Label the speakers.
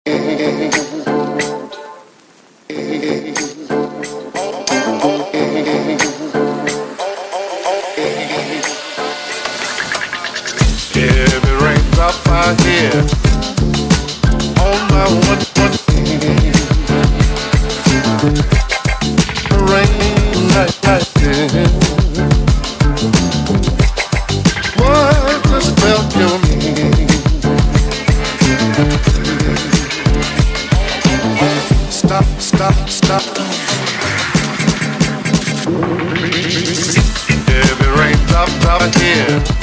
Speaker 1: Heavy raindrop out here on my one rain like this. What the spell you mean? Stop, stop, stop. Heavy raindrop out here.